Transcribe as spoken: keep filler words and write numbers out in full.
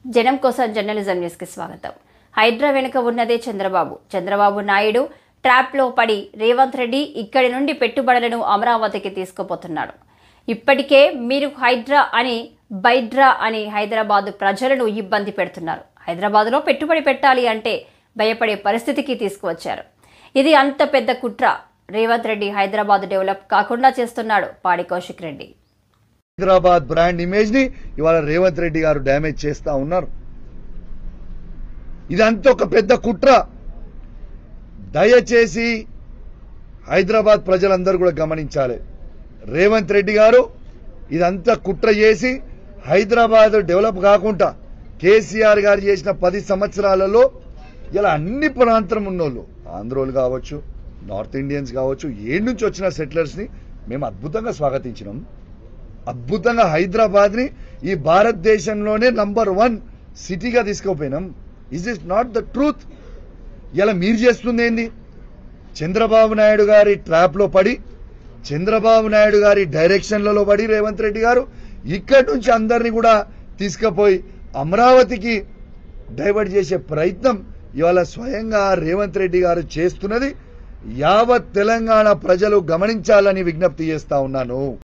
జనం కోసం journalism news కి స్వాగతం. హైడ్రా వెనుక ఉన్నదే చంద్రబాబు. చంద్రబాబు నాయుడు ట్రాప్ లో పడి రేవంత్ రెడ్డి ఇక్కడి నుండి పెట్టుబడులను అమరావతికి తీసుకుపోతున్నాడు. ఇప్పటికే మీరు హైడ్రా అని బైడ్రా అని హైదరాబాద్ ప్రజలను ఇబ్బంది పెడుతున్నారు. హైదరాబాద్లో పెట్టుబడి పెట్టాలి అంటే భయపడే పరిస్థితికి తీసుకువచ్చారు. ఇది అంత పెద్ద కుట్ర. రేవంత్ రెడ్డి హైదరాబాద్ డెవలప్ కాకుండా చేస్తున్నాడు. పాడి కౌశిక్ రెడ్డి హైదరాబాద్ బ్రాండ్ ఇమేజ్ ని ఇవాళ రేవంత్ రెడ్డి గారు డ్యామేజ్ చేస్తా ఉన్నారు. ఇదంతా ఒక పెద్ద కుట్ర. దయచేసి హైదరాబాద్ ప్రజలందరూ కూడా గమనించాలి. రేవంత్ రెడ్డి గారు ఇదంతా కుట్ర చేసి హైదరాబాద్ డెవలప్ కాకుండా కేసీఆర్ గారు చేసిన పది సంవత్సరాలలో ఇలా అన్ని ప్రాంతం ఉన్నోళ్ళు, ఆంధ్రోలు కావచ్చు, నార్త్ ఇండియన్స్ కావచ్చు, ఏడు నుంచి వచ్చిన సెటిలర్స్ ని మేము అద్భుతంగా స్వాగతించినాం. అద్భుతంగా హైదరాబాద్ ని ఈ భారతదేశంలోనే నంబర్ వన్ సిటీగా తీసుకుపోయినాం. Is this not the truth? ఇలా మీరు చేస్తుంది ఏంది? చంద్రబాబు నాయుడు గారి ట్రాప్ లో పడి, చంద్రబాబు నాయుడు గారి డైరెక్షన్లలో పడి రేవంత్ రెడ్డి గారు ఇక్కడి నుంచి అందరినీ కూడా తీసుకుపోయి అమరావతికి డైవర్ట్ చేసే ప్రయత్నం ఇవాళ స్వయంగా రేవంత్ రెడ్డి గారు చేస్తున్నది యావత్ తెలంగాణ ప్రజలు గమనించాలని విజ్ఞప్తి చేస్తా ఉన్నాను.